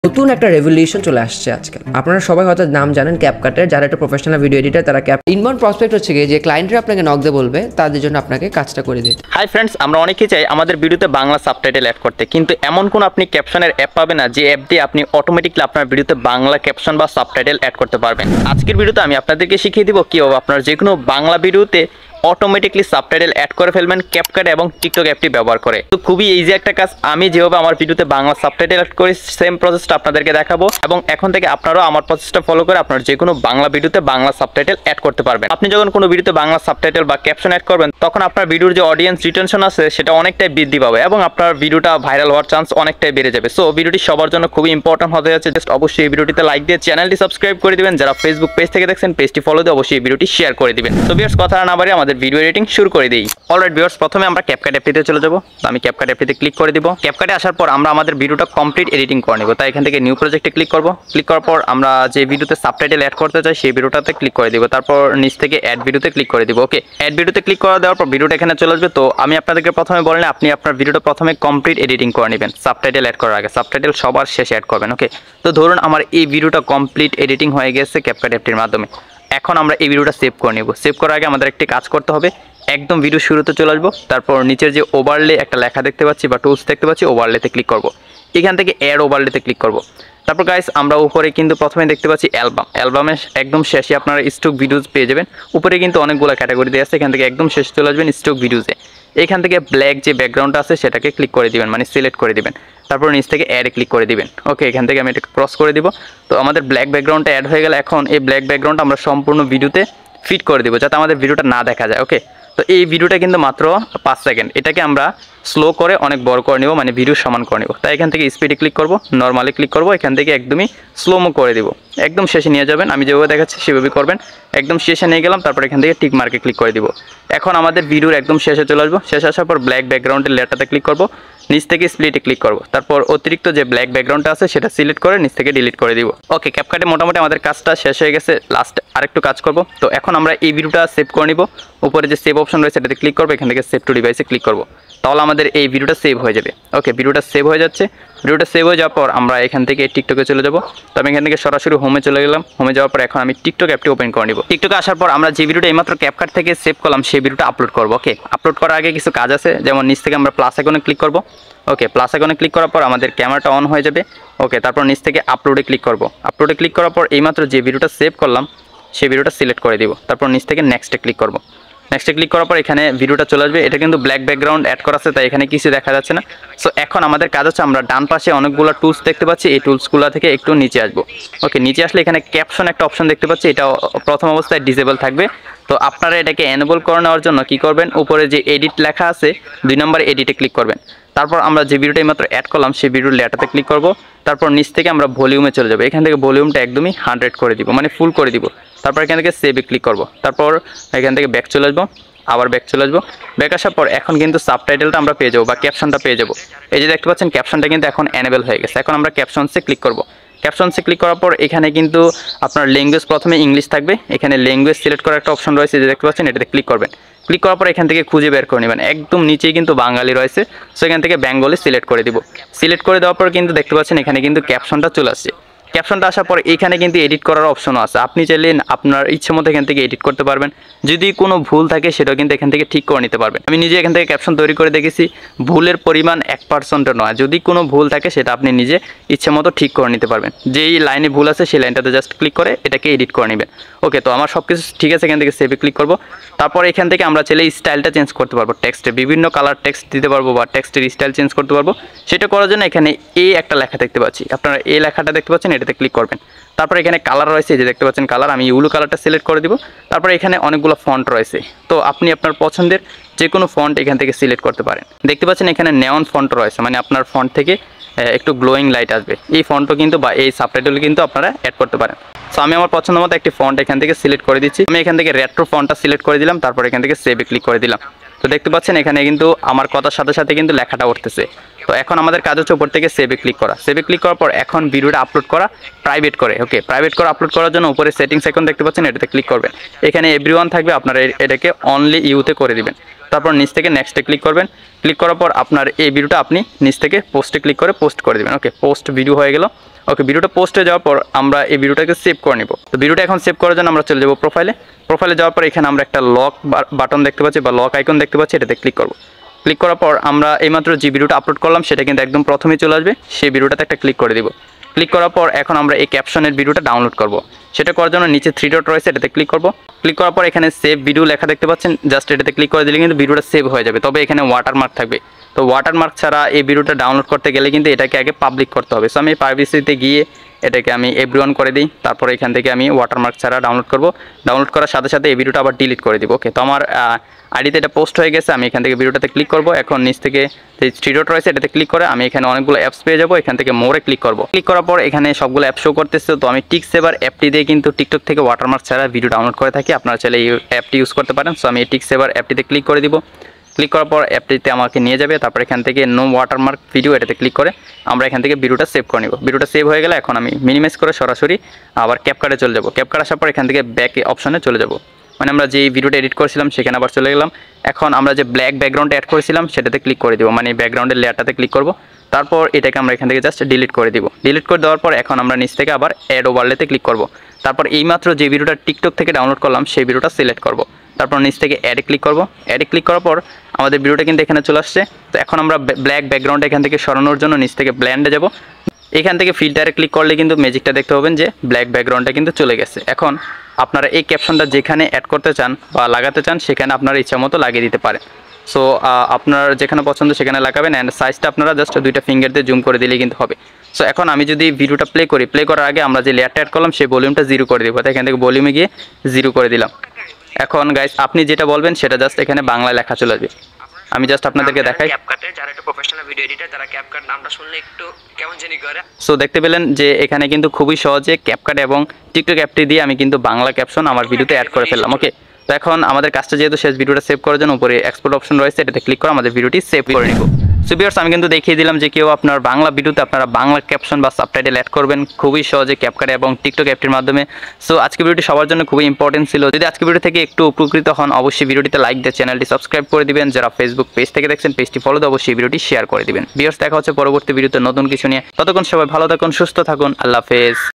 নতুন একটা রেভলিউশন চলে আসছে আজকাল। আপনারা সবাই হয়তো নাম জানেন ক্যাপকাটের, যারা একটা প্রফেশনাল ভিডিও এডিটর তারা ইনবাউন্ড প্রসপেক্ট হচ্ছে গিয়ে যে ক্লায়েন্টরা আপনাকে নক দিয়ে বলবে তাদের জন্য আপনাকে কাজটা করে দিতে। হাই ফ্রেন্ডস, আমরা অনেকেই চাই আমাদের ভিডিওতে বাংলা সাবটাইটেল অ্যাড করতে, কিন্তু এমন কোন আপনি ক্যাপশনের অ্যাপ পাবেন না যে অ্যাপ দিয়ে আপনি অটোমেটিকলি আপনার ভিডিওতে বাংলা ক্যাপশন বা সাবটাইটেল অ্যাড করতে পারবেন। আজকের ভিডিওতে আমি আপনাদেরকে শিখিয়ে দিব কিভাবে আপনার যে কোনো বাংলা ভিডিওতে অটোমেটিকলি সাবটাইটেল অ্যাড করে ফেলবেন ক্যাপকাট এবং টিকটক অ্যাপটি ব্যবহার করে। তো খুবই ইজি একটা কাজ। আমি যেভাবে আমার ভিডিওতে বাংলা সাবটাইটেল অ্যাড করি সেম প্রসেসটা আপনাদেরকে দেখাবো, এবং এখন থেকে আপনারাও আমার প্রসেসটা ফলো করে আপনার যে কোনো বাংলা ভিডিওতে বাংলা সাবটাইটেল অ্যাড করতে পারবেন। আপনি যখন কোনো ভিডিওতে বাংলা সাবটাইটেল বা ক্যাপশন অ্যাড করবেন তখন আপনার ভিডিওর যে অডিয়েন্স রিটেনশন আছে সেটা অনেকটাই বৃদ্ধি পাবে এবং আপনার ভিডিওটা ভাইরাল হওয়ার চান্স অনেকটাই বেড়ে যাবে। সো ভিডিওটি সবার জন্য খুবই ইম্পর্টেন্ট হতে যাচ্ছে। জাস্ট অবশ্যই এই ভিডিওটিতে লাইক দিয়ে চ্যানেলটি সাবস্ক্রাইব করে দিবেন। যারা ফেসবুক পেজ থেকে দেখছেন পেজটি ফলো দিয়ে অবশ্যই এই ভিডিওটি শেয়ার করে দিবেন। তো ভিউয়ার্স, কথা না বাড়িয়ে আমাদের ভিডিও এডিটিং শুরু করে দিই। অলরাইট ভিউয়ার্স, প্রথমে আমরা ক্যাপকাট অ্যাপটিতে চলে যাব। তো আমি ক্যাপকাট অ্যাপটিতে ক্লিক করে দিব। ক্যাপকাটে আসার পর আমরা আমাদের ভিডিওটা কমপ্লিট এডিটিং করে নেব। তাই এখান থেকে নিউ প্রজেক্টে ক্লিক করব। ক্লিক করার পর আমরা যে ভিডিওতে সাবটাইটেল অ্যাড করতে চাই সেই ভিডিওটাতে ক্লিক করে দিব। তারপর নিচ থেকে অ্যাড ভিডিওতে ক্লিক করে দিব। ওকে, অ্যাড ভিডিওতে ক্লিক করে দেওয়ার পর ভিডিওটা এখানে চলে আসবে। তো আমি আপনাদেরকে প্রথমে বললেন আপনি আপনার ভিডিওটা প্রথমে কমপ্লিট এডিটিং করে নেবেন সাবটাইটেল অ্যাড করার আগে। সাবটাইটেল সবার শেষে অ্যাড করবেন। ওকে, তো ধরুন আমার এই ভিডিওটা কমপ্লিট এডিটিং হয়ে গেছে ক্যাপকাট অ্যাপটির মাধ্যমে। এখন আমরা এই ভিডিওটা সেভ করে নেব। সেভ করার আগে আমাদের একটি কাজ করতে হবে। একদম ভিডিও শুরুতে চলে আসবো। তারপর নিচের যে ওভারলে একটা লেখা দেখতে পাচ্ছি বা টুলস দেখতে পাচ্ছি, ওভারলেতে ক্লিক করব। এখান থেকে অ্যাড ওভারলেতে ক্লিক করব। তারপর গাইস, আমরা উপরে কিন্তু প্রথমে দেখতে পাচ্ছি অ্যালবামের একদম শেষে আপনারা স্টক ভিডিওস পেয়ে যাবেন। উপরে কিন্তু অনেকগুলো ক্যাটাগরি দেওয়া আছে। এখান থেকে একদম শেষে চলে আসবেন স্টক ভিডিওসে। এখান থেকে ব্ল্যাক যে ব্যাকগ্রাউন্ডটা আছে সেটাকে ক্লিক করে দিবেন, মানে সিলেক্ট করে দিবেন। তারপর নিচ থেকে অ্যাডে ক্লিক করে দিবেন। ওকে, এখান থেকে আমি এটা ক্রস করে দিব। তো আমাদের ব্ল্যাক ব্যাকগ্রাউন্ডটা অ্যাড হয়ে গেল। এখন এই ব্ল্যাক ব্যাকগ্রাউন্ড আমরা সম্পূর্ণ ভিডিওতে ফিট করে দিব যাতে আমাদের ভিডিওটা না দেখা যায়। ওকে, তো এই ভিডিওটা কিন্তু মাত্র 5 সেকেন্ড। এটাকে আমরা স্লো করে অনেক বড় করে নেব, মানে ভিডিও সমান করে নেব। তাই এখান থেকে স্পিডে ক্লিক করব, নর্মালি ক্লিক করব। এখান থেকে একদমই স্লোমো করে দিব। একদম শেষে নিয়ে যাবেন, আমি যেভাবে দেখাচ্ছি সেভাবে করবেন। একদম শেষে নিয়ে গেলাম। তারপর এখান থেকে টিক মার্কে ক্লিক করে দিব। এখন আমাদের ভিডিওর একদম শেষে চলে আসবো। শেষে আসার পর ব্ল্যাক ব্যাকগ্রাউন্ডের লেয়ারটাতে ক্লিক করব, নিচ থেকে স্প্লিটে ক্লিক করব। তারপর অতিরিক্ত যে ব্ল্যাক ব্যাকগ্রাউন্ডটা আছে সেটা সিলেক্ট করে নিচ থেকে ডিলিট করে দিব। ওকে, ক্যাপকাটে মোটামুটি আমাদের কাজটা শেষ হয়ে গেছে। লাস্ট আরেকটু কাজ করব। তো এখন আমরা এই ভিডিওটা সেভ করে নিব। উপরে যে সেভ অপশন রয়েছে সেটাতে ক্লিক করবো। এখান থেকে সেভ টু ডিভাইসে ক্লিক করব। তাহলে আমাদের এই ভিডিওটা সেভ হয়ে যাবে। ওকে, ভিডিওটা সেভ হয়ে যাচ্ছে। ভিডিওটা সেভ হয়ে যাওয়ার পর আমরা এখান থেকে টিকটকে চলে যাব। তো আমি এখান থেকে সরাসরি হোমে চলে গেলাম। হোমে যাওয়ার পর এখন আমি টিকটক অ্যাপটি ওপেন করে নিব। টিকটকে আসার পর আমরা যে ভিডিওটা এইমাত্র ক্যাপকাট থেকে সেভ করলাম সেই ভিডিওটা আপলোড করব। ওকে, আপলোড করার আগে কিছু কাজ আছে, যেমন নিচ থেকে আমরা প্লাস আইকনে ক্লিক করব। ওকে, প্লাস আইকনে ক্লিক করার পর আমাদের ক্যামেরাটা অন হয়ে যাবে। ওকে, তারপর নিচ থেকে আপলোডে ক্লিক করব। আপলোডে ক্লিক করার পর এইমাত্র যে ভিডিওটা সেভ করলাম সেই ভিডিওটা সিলেক্ট করে দিব। তারপর নিচ থেকে নেক্সটে ক্লিক করব। নেক্সটে ক্লিক করার পর এখানে ভিডিওটা চলে আসবে। এটা কিন্তু ব্ল্যাক ব্যাকগ্রাউন্ড অ্যাড করা আছে, তাই এখানে কিছু দেখা যাচ্ছে না। সো এখন আমাদের কাজ হচ্ছে আমরা ডান পাশে অনেকগুলো টুলস দেখতে পাচ্ছি, এই টুলসগুলো থেকে একটু নিচে আসবো। ওকে, নিচে আসলে এখানে ক্যাপশন একটা অপশন দেখতে পাচ্ছি, এটা প্রথম অবস্থায় ডিসেবল থাকবে। তো আপনারা এটাকে এনেবল করে নেওয়ার জন্য কি করবেন, উপরে যে এডিট লেখা আছে 2 নম্বর এডিটে ক্লিক করবেন। তারপর আমরা যে ভিডিওটা মাত্র অ্যাড করলাম সেই ভিডিওর লেয়ারটাতে ক্লিক করব। তারপর নিচ থেকে আমরা ভলিউমে চলে যাবো। এখান থেকে ভলিউমটা একদমই 100 করে দিব, মানে ফুল করে দিব। তারপর এখান থেকে সেভে ক্লিক করব। তারপর এখান থেকে ব্যাক চলে আসবো, আবার ব্যাক চলে আসবো। ব্যাক আসার পর এখন কিন্তু সাবটাইটেলটা আমরা পেয়ে যাবো বা ক্যাপশনটা পেয়ে যাবো। এই যে দেখতে পাচ্ছেন ক্যাপশনটা কিন্তু এখন এনেবল হয়ে গেছে। এখন আমরা ক্যাপশনসে ক্লিক করব। ক্যাপশনসে ক্লিক করার পর এখানে কিন্তু আপনার ল্যাঙ্গুয়েজ প্রথমে ইংলিশ থাকবে। এখানে ল্যাঙ্গুয়েজ সিলেক্ট করার একটা অপশন রয়েছে, যে দেখতে পাচ্ছেন এটাতে ক্লিক করবেন। ক্লিক করার পর এখান থেকে খুঁজে বের করে নেবেন। একদম নিচেই কিন্তু বাঙালি রয়েছে, সো এখান থেকে বেঙ্গলি সিলেক্ট করে দিব। সিলেক্ট করে দেওয়ার পর কিন্তু দেখতে পাচ্ছেন এখানে কিন্তু ক্যাপশনটা চলে আসছে। ক্যাপশনটা আসার পর এখানে কিন্তু এডিট করার অপশনও আছে। আপনি চাইলে আপনার ইচ্ছে মতো এখান থেকে এডিট করতে পারবেন। যদি কোনো ভুল থাকে সেটাও কিন্তু এখান থেকে ঠিক করে নিতে পারবেন। আমি নিজে এখান থেকে ক্যাপশন তৈরি করে দেখেছি, ভুলের পরিমাণ 1% নয়। যদি কোনো ভুল থাকে সেটা আপনি নিজে ইচ্ছে মতো ঠিক করে নিতে পারবেন। যেই লাইনে ভুল আছে সেই লাইনটাতে জাস্ট ক্লিক করে এটাকে এডিট করে নেবেন। ওকে, তো আমার সব কিছু ঠিক আছে। এখান থেকে সেভে ক্লিক করব। তারপর এখান থেকে আমরা চাইলে স্টাইলটা চেঞ্জ করতে পারবো। টেক্সটে বিভিন্ন কালার টেক্সট দিতে পারবো বা টেক্সটের স্টাইল চেঞ্জ করতে পারবো। সেটা করার জন্য এখানে একটা লেখা দেখতে পাচ্ছি, আপনারা এই লেখাটা দেখতে পাচ্ছেন, এটাতে ক্লিক করবেন। তারপর এখানে কালার রয়েছে, যে দেখতে পাচ্ছেন কালার, আমি ইউলো কালারটা সিলেক্ট করে দিব। তারপর এখানে অনেকগুলো ফন্ট রয়েছে, তো আপনি আপনার পছন্দের যে কোনো ফন্ট এখান থেকে সিলেক্ট করতে পারেন। দেখতে পাচ্ছেন এখানে নেওন ফন্ট রয়েছে, মানে আপনার ফন্ট থেকে একটু গ্লোয়িং লাইট আসবে। এই ফন্টও কিন্তু বা এই সাবটাইটেল কিন্তু আপনারা অ্যাড করতে পারেন। সো আমি আমার পছন্দ মতো একটি ফন্ট এখান থেকে সিলেক্ট করে দিচ্ছি। আমি এখান থেকে রেট্রো ফন্টটা সিলেক্ট করে দিলাম। তারপর এখান থেকে সেভে ক্লিক করে দিলাম। তো দেখতে পাচ্ছেন এখানে কিন্তু আমার কথার সাথে সাথে কিন্তু লেখাটা উঠতেছে। তো এখন আমাদের কাজ হচ্ছে উপর থেকে সেভে ক্লিক করা। সেভে ক্লিক করার পর এখন ভিডিওটা আপলোড করা প্রাইভেট করে। ওকে, প্রাইভেট করে আপলোড করার জন্য উপরে সেটিংস আইকন দেখতে পাচ্ছেন, এটাতে ক্লিক করবেন। এখানে এভরিওয়ান থাকবে, আপনারা এটাকে অনলি ইউতে করে দিবেন। তারপর নিচ থেকে নেক্সটে ক্লিক করবেন। ক্লিক করার পর আপনার এই ভিডিওটা আপনি নিচ থেকে পোস্টে ক্লিক করে পোস্ট করে দিবেন। ওকে, পোস্ট ভিডিও হয়ে গেল। ওকে, ভিডিওটা পোস্ট হয়ে যাওয়ার পর আমরা এই ভিডিওটাকে সেভ করে নিব। তো ভিডিওটা এখন সেভ করার জন্য আমরা চলে যাব প্রোফাইলে যাওয়ার পর এখানে আমরা একটা লক বাটন দেখতে পাচ্ছি বা লক আইকন দেখতে পাচ্ছি, এটাতে ক্লিক করব। ক্লিক করার পর আমরা এইমাত্র যে ভিডিওটা আপলোড করলাম সেটা কিন্তু একদম প্রথমেই চলে আসবে, সেই ভিডিওটাতে একটা ক্লিক করে দিব। ক্লিক করার পর এখন আমরা এই ক্যাপশনের ভিডিওটা ডাউনলোড করব। সেটা করার জন্য নিচে 3 ডট রয়েছে, এটাতে ক্লিক করব। ক্লিক করার পর এখানে সেভ ভিডিও লেখা দেখতে পাচ্ছেন, জাস্ট এটাতে ক্লিক করে দিলে কিন্তু ভিডিওটা সেভ হয়ে যাবে। তবে এখানে ওয়াটারমার্ক থাকবে, তো ওয়াটারমার্ক ছাড়া এই ভিডিওটা ডাউনলোড করতে গেলে কিন্তু এটাকে আগে পাবলিক করতে হবে। সো আমি প্রাইভেসিতে গিয়ে এটাকে আমি এভরিওয়ান করে দিই, তারপর এখান থেকে আমি ওয়াটারমার্ক ছাড়া ডাউনলোড করব। ডাউনলোড করার সাথে সাথে এই ভিডিওটা আবার ডিলিট করে দিব। ওকে, তো আমার আইডিতে এটা পোস্ট হয়ে গেছে। আমি এখান থেকে ভিডিওটাতে ক্লিক করব। এখন নিচ থেকে যে 3 ডট রয়েছে এটাতে ক্লিক করে আমি এখানে অনেকগুলো অ্যাপস পেয়ে যাব। এখান থেকে মোরে ক্লিক করব। ক্লিক করার পর এখানে সবগুলো অ্যাপ শো করতেছে। তো আমি টিকসেভার অ্যাপটি দিয়ে কিন্তু টিকটক থেকে ওয়াটারমার্ক ছাড়া ভিডিও ডাউনলোড করে থাকি, আপনারা চাইলে এই অ্যাপটি ইউজ করতে পারেন। সো আমি এই টিকসেভার অ্যাপটিতে ক্লিক করে দিব। ক্লিক করার পর অ্যাপটিতে আমাকে নিয়ে যাবে, তারপর এখান থেকে নো ওয়াটারমার্ক ভিডিও এটাতে ক্লিক করে আমরা এখান থেকে ভিডিওটা সেভ করে নিব। ভিডিওটা সেভ হয়ে গেলে এখন আমি মিনিমাইজ করে সরাসরি আবার ক্যাপকাটে চলে যাব। ক্যাপকাট আসার পর এখান থেকে ব্যাক অপশনে চলে যাব, মানে আমরা যেই ভিডিওটা এডিট করেছিলাম সেখানে আবার চলে গেলাম। এখন আমরা যে ব্ল্যাক ব্যাকগ্রাউন্ড অ্যাড করেছিলাম সেটাতে ক্লিক করে দিব, মানে ব্যাকগ্রাউন্ডের লেয়ারটাতে ক্লিক করব। তারপর এটাকে আমরা এখান থেকে জাস্ট ডিলিট করে দিব। ডিলিট করে দেওয়ার পর এখন আমরা নিচ থেকে আবার অ্যাড ওভারলেতে ক্লিক করব। তারপর এইমাত্র যে ভিডিওটা টিকটক থেকে ডাউনলোড করলাম সেই ভিডিওটা সিলেক্ট করব। তারপর নিচ থেকে অ্যাডে ক্লিক করব। অ্যাডে ক্লিক করার পর আমাদের ভিডিওটা কিন্তু এখানে চলে আসছে। তো এখন আমরা ব্ল্যাক ব্যাকগ্রাউন্ড এখান থেকে সরানোর জন্য নিচ থেকে ব্ল্যান্ডে যাব। এখান থেকে ফিল্টারে ক্লিক করলে কিন্তু ম্যাজিকটা দেখতে পাবেন যে ব্ল্যাক ব্যাকগ্রাউন্ডটা কিন্তু চলে গেছে। এখন আপনারা এই ক্যাপশনটা যেখানে অ্যাড করতে চান বা লাগাতে চান সেখানে আপনারা ইচ্ছা মতো লাগিয়ে দিতে পারেন। সো আপনার যেখানে পছন্দ সেখানে লাগাবেন, অ্যান্ড সাইজটা আপনারা জাস্ট 2টা ফিঙ্গার দিয়ে জুম করে দিলেই কিন্তু হবে। সো এখন আমি যদি ভিডিওটা প্লে করার আগে আমরা যে লেয়ারটা অ্যাড করলাম সেই ভলিউমটা 0 করে দিব। এখান থেকে ভলিউমে গিয়ে 0 করে দিলাম। এখন গাইস আপনি যেটা বলবেন সেটা জাস্ট এখানে বাংলা লেখা চলে আসবে। আমি জাস্ট আপনাদেরকে দেখাই। ক্যাপকাটে যারা একটু প্রফেশনাল ভিডিও এডিটর তারা ক্যাপকাট নামটা শুনলে একটু কেমন জানি করে। সো দেখতে পেলেন যে এখানে কিন্তু খুবই সহজে ক্যাপকাট এবং টিকটক অ্যাপটি দিয়ে আমি কিন্তু বাংলা ক্যাপশন আমার ভিডিওতে অ্যাড করে ফেললাম। ওকে, তো এখন আমাদের কাজটা যেহেতু শেষ, ভিডিওটা সেভ করার জন্য উপরে এক্সপোর্ট অপশন রয়েছে, এটাতে ক্লিক করে আমাদের ভিডিওটি সেভ করে নিব। সো ভিউয়ার্স, আমি কিন্তু দেখিয়ে দিলাম যে কেউ আপনার বাংলা ভিডিওতে আপনারা বাংলা ক্যাপশন বা সাবটাইটেল অ্যাড করবেন খুবই সহজে ক্যাপকাট এবং টিকটক অ্যাপটির মাধ্যমে। সো আজকে ভিডিওটি সবার জন্য খুবই ইম্পর্টেন্ট ছিল। যদি আজকে ভিডিও থেকে একটু উপকৃত হন অবশ্যই ভিডিওটিতে লাইক দিয়ে চ্যানেলটি সাবস্ক্রাইব করে দিবেন। যারা ফেসবুক পেজ থেকে দেখছেন পেজটি ফলো দিয়ে অবশ্যই ভিডিওটি শেয়ার করে দিবেন। ভিউয়ার্স, দেখা হচ্ছে পরবর্তী ভিডিওতে নতুন কিছু নিয়ে। ততক্ষণ সবাই ভালো থাকুন, সুস্থ থাকুন, আল্লাহ হাফেজ।